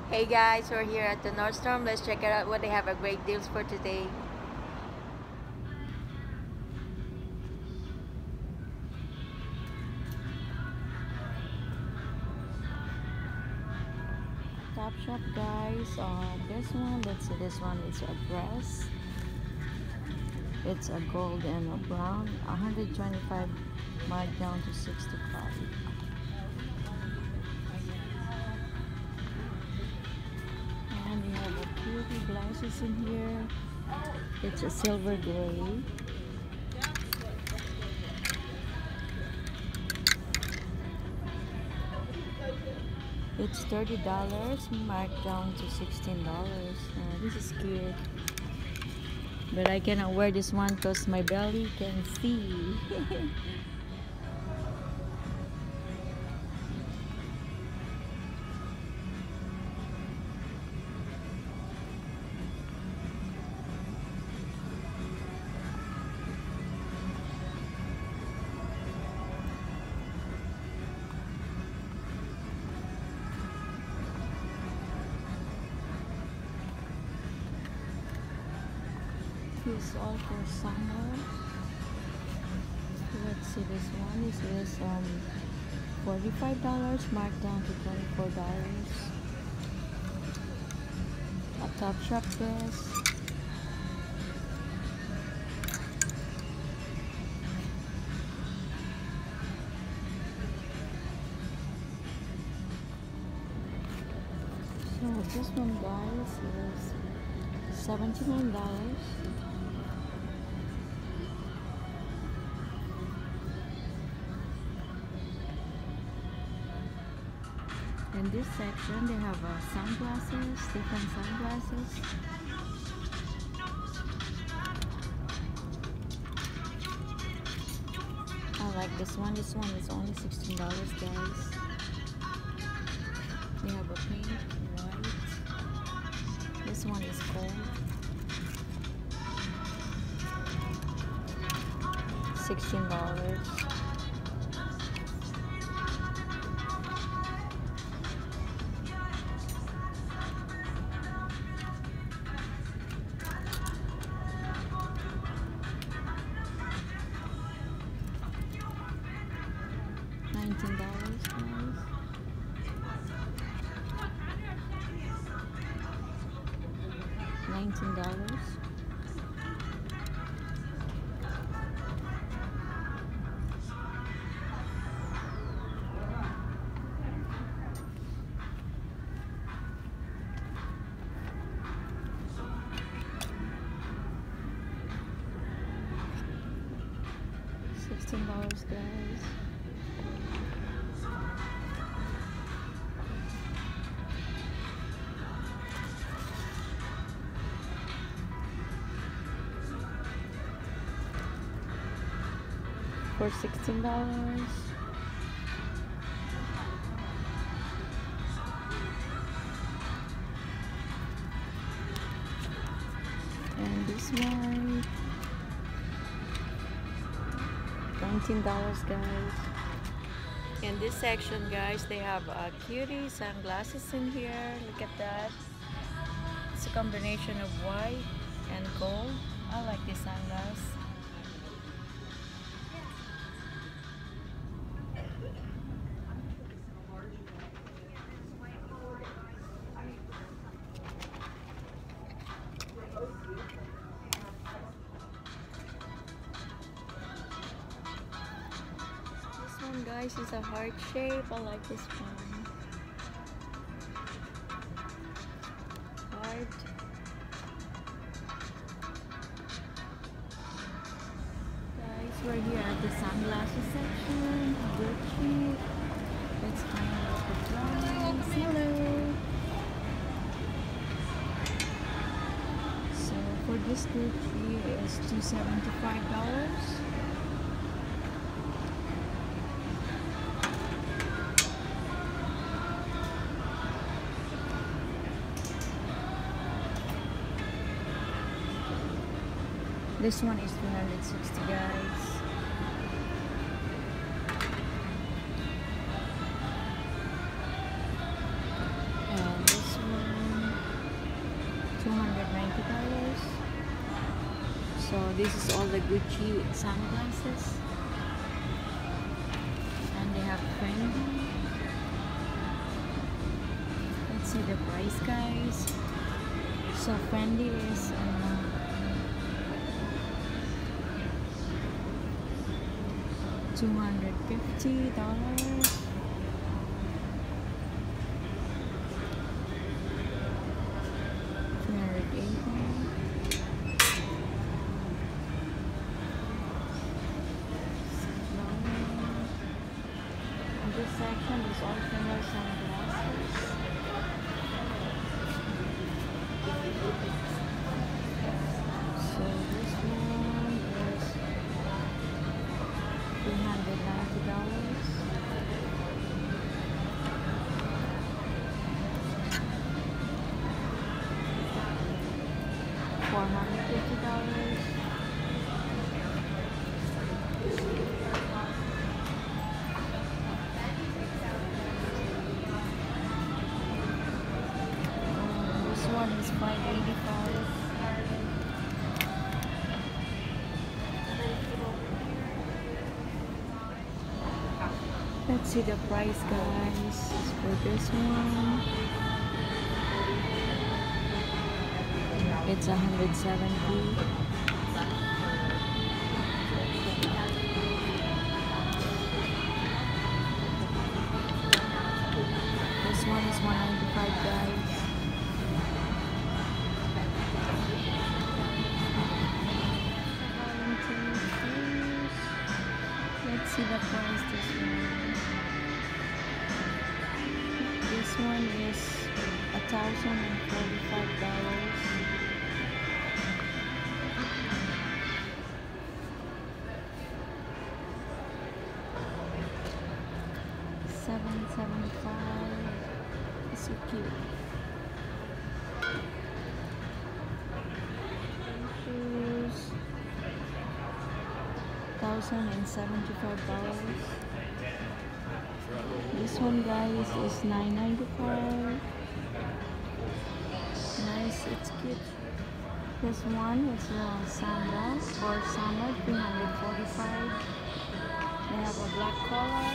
Hey guys, we're here at the Nordstrom. Let's check it out what they have a great deals for today. Top shop guys, this one, let's see, this one is a dress. It's a gold and a brown, 125 marked down to 65. And we have a beauty blouses in here. It's a silver gray. It's $30 marked down to $16. This is cute. But I cannot wear this one because my belly can see. It's all for summer. Let's see, this one is $45 marked down to $24. A top shop dress. So this one guys is $79. In this section, they have sunglasses, different sunglasses. I like this one. This one is only $16, guys. They have a pink, white. This one is gold. $16. $19 guys. $19. $16 guys. For $16. And this one $19 guys. In this section guys, they have cutie sunglasses in here. Look at that. It's a combination of white and gold. I like this sunglasses. Guys, it's a heart shape. I like this one. Heart. Guys, we're here at the sunglasses section. Gucci. Let's find out the price. Hello. So for this Gucci is $275. This one is $360 guys. And this one So this is all the Gucci sunglasses, and they have Fendi. Let's see the price, guys. So Fendi is $250. This section is all female sunglasses. So this one is $390. $450. One is $585. Let's see the price, guys, for this one. It's $170. This one is $195, guys. Let's see the price this one. This one is $1,045. $775. It's so cute. Shoes. $1,075. This one, guys, is $995. Nice, it's cute. This one is sandals for summer, $345. They have a black color.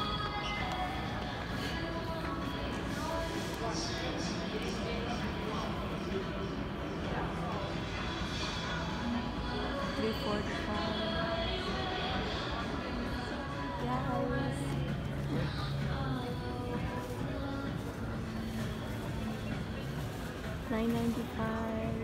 $345. Guys, $995.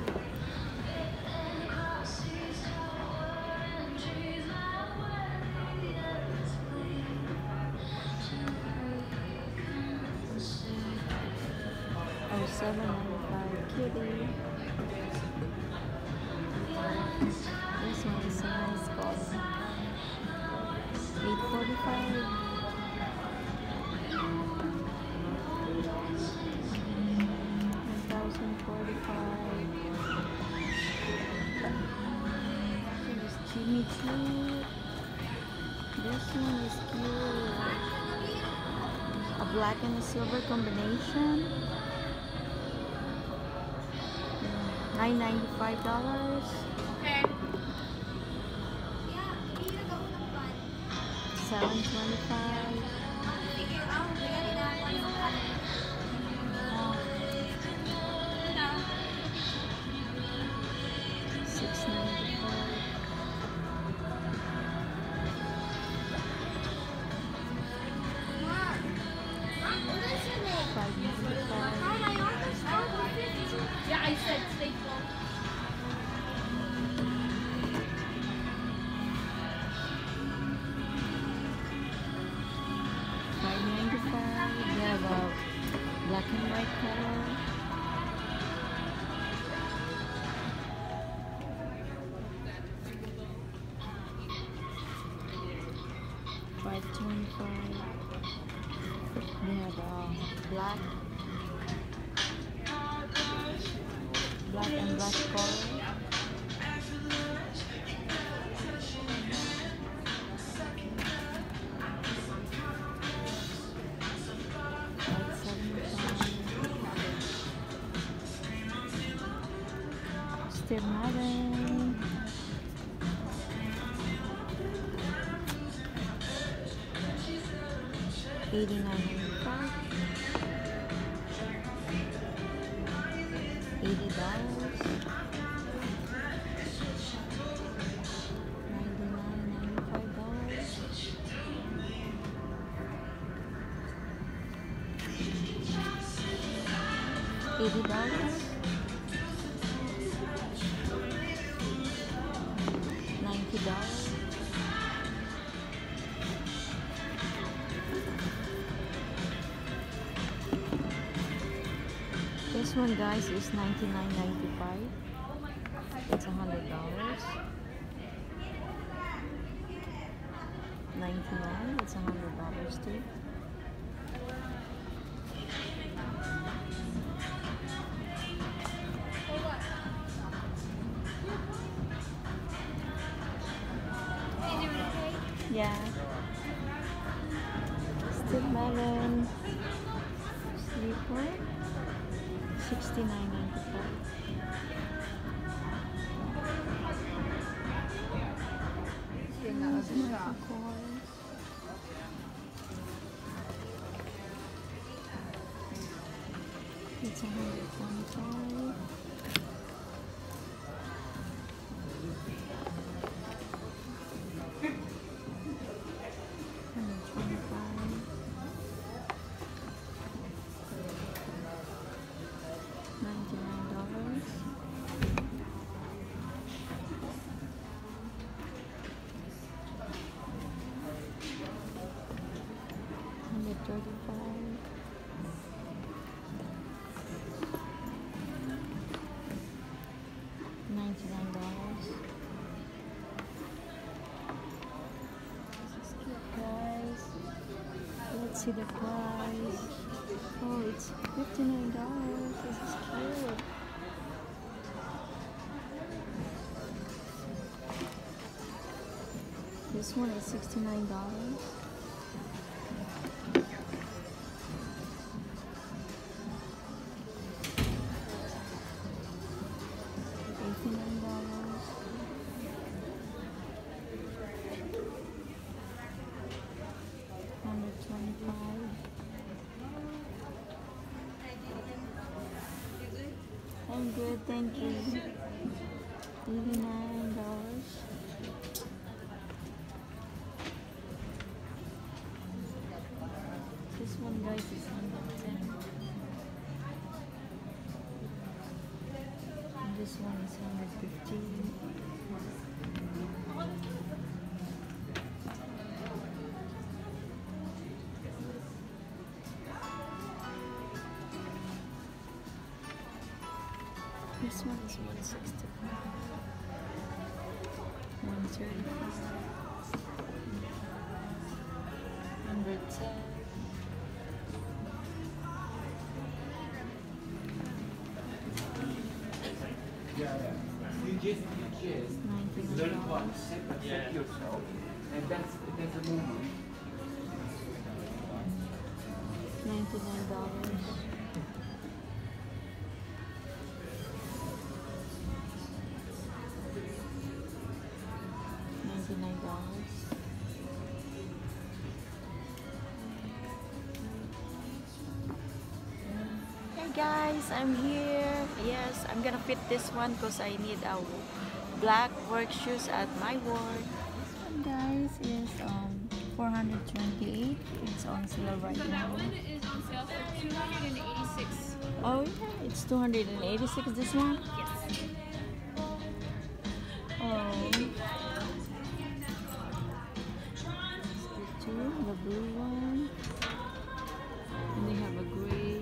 Oh, $795. Kitty. This one is a nice color. $845. $1,045. This is Jimmy Choo. This one is cute. A black and a silver combination. $995. Okay. $725. $695. Yeah, I said stay close. $595. We have a black and white color. $525. We have a black and black color. $575. Still nothing. $89.95. $80. $99.95. $80. $90. This one, guys, is $99.95. It's $100. 99. It's $100 too. Yeah. Still melon. Sleeper. $69.95. It's $125. $99. $135. $99. This is cute, guys. Let's see the price. Oh, it's $59. This is cute. This one is $69. $89. $125. I'm good, thank you. $89. This one, guys, is $110. And this one is $150. This one is $165. $135. $110. You just learn to accept yourself, and that's a movement. $99. $99. Hey guys, I'm here. Yes, I'm gonna fit this one because I need a black work shoes at my work. This one, guys, is $428. It's on sale right So that now. one is on sale for $286. Oh yeah, it's $286. This one. Yes. Oh. The blue one, and they have a gray.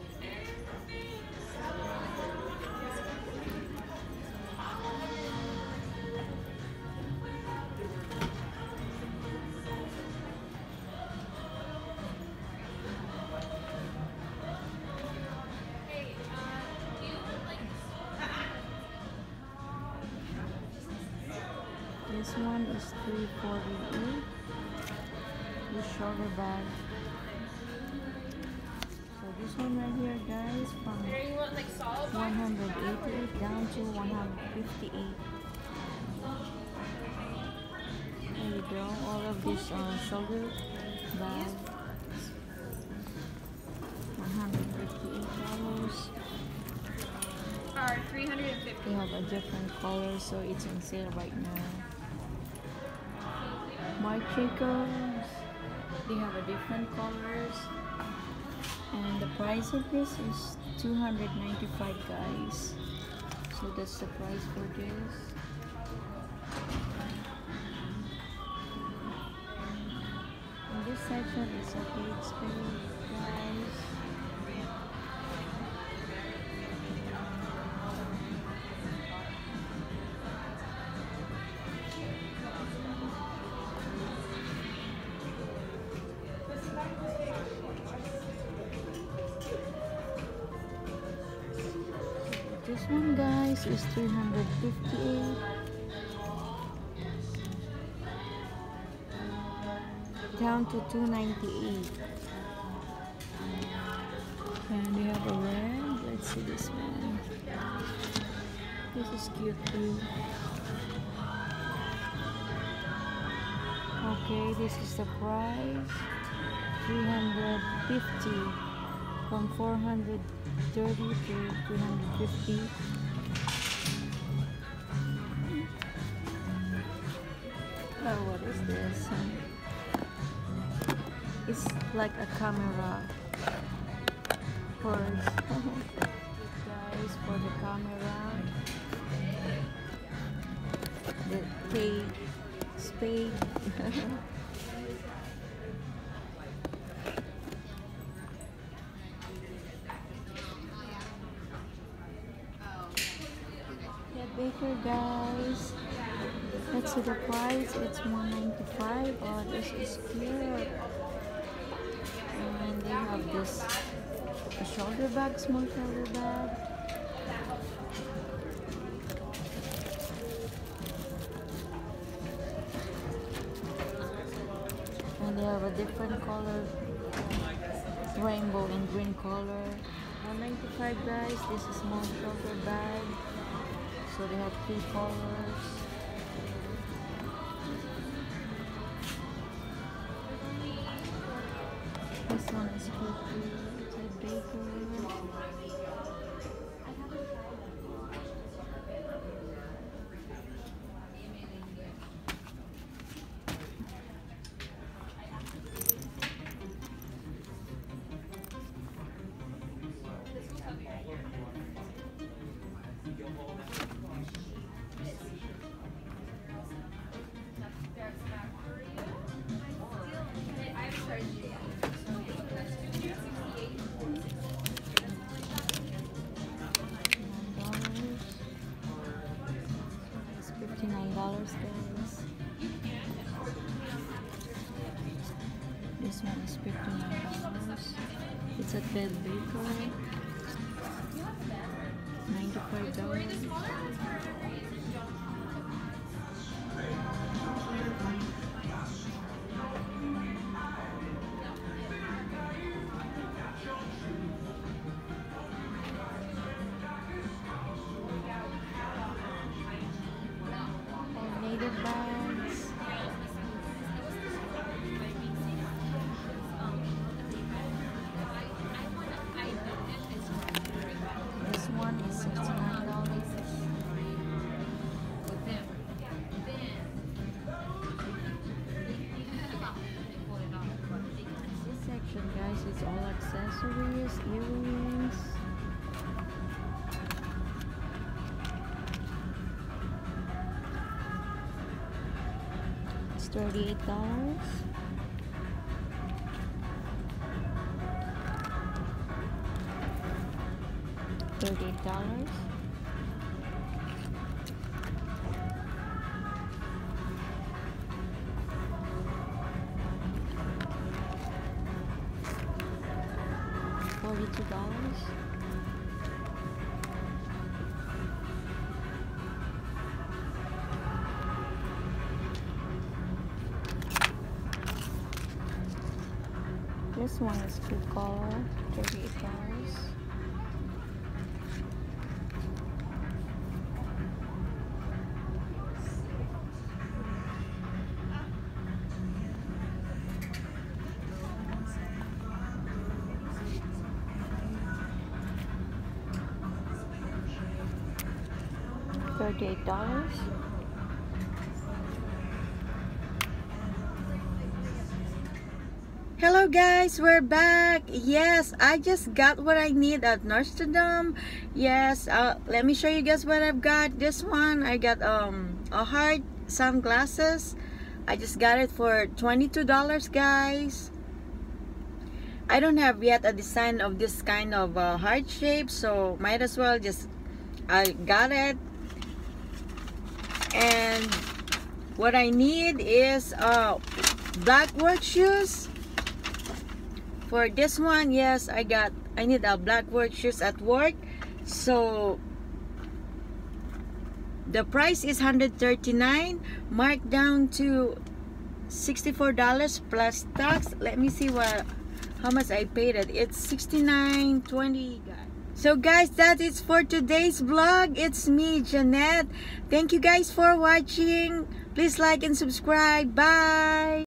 This one is $348. The shoulder bag. So this one right here, guys, from There you want like solid black? 188 down to 158. There you go. All of this shoulder bag. They have a different color, so it's on sale right now. Marc Jacobs, they have a different colors, and the price of this is $295, guys. So that's the price for this. And this section is a big space, guys. This one, guys, is $358. Down to $298. And we have a red. Let's see this one. This is cute too. Okay, this is the price. $350 from $430 to $350. Oh, what is this? It's like a camera purse. Guys, for the camera, the spade. Baker, guys. Let's see the price. It's $195. Oh, this is cute. And they have this a shoulder bag, small shoulder bag. And they have a different color, rainbow and green color. $195, guys. This is small shoulder bag. So they have 3 colors. This one is cute. It's a baker. Guys. This one is $59. It's a Ted Baker. $95. Bags. This one is $69. This section, guys, is all accessories, earrings. $38. $38. $42. This one is cute color, $38. $38. Hello guys, we're back. Yes, I just got what I need at Nordstrom. Yes, let me show you guys what I've got. This one, I got a heart sunglasses. I just got it for $22, guys. I don't have yet a design of this kind of heart shape, so might as well just I got it. And what I need is black work shoes. For this one, yes, I need a black work shoes at work. So the price is $139, marked down to $64 plus tax. Let me see how much I paid it. It's $69.20, guys. So guys, that is for today's vlog. It's me, Jeanette. Thank you guys for watching. Please like and subscribe. Bye.